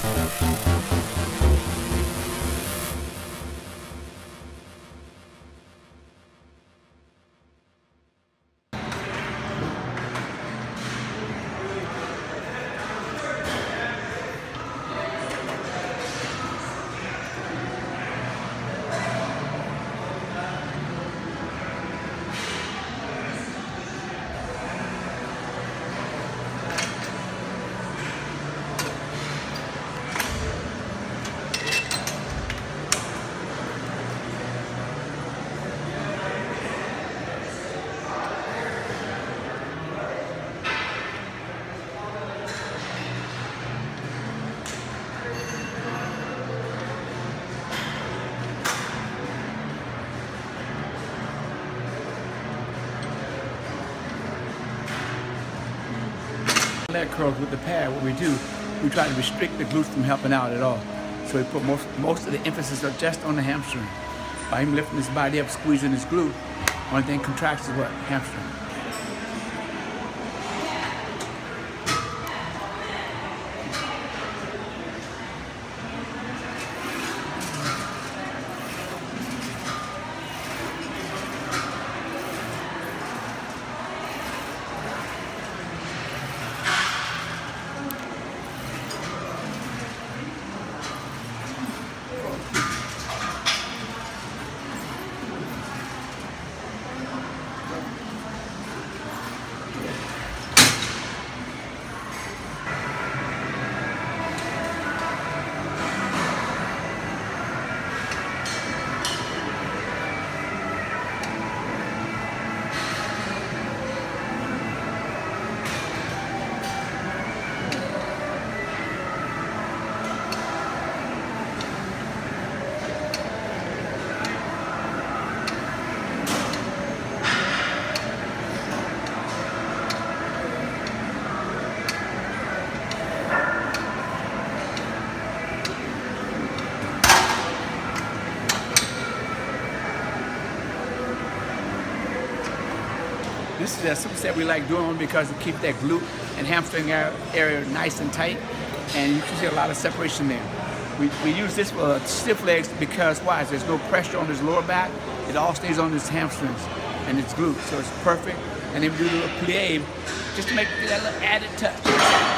Leg curls with the pad, what we do, we try to restrict the glutes from helping out at all. So we put most of the emphasis just on the hamstring. By him lifting his body up, squeezing his glute, one thing contracts is what? Hamstring. This is a superset we like doing because it keeps that glute and hamstring area nice and tight, and you can see a lot of separation there. We use this for stiff legs because why? There's no pressure on his lower back. It all stays on his hamstrings and his glutes, so it's perfect. And then we do a little plie just to make that little added touch.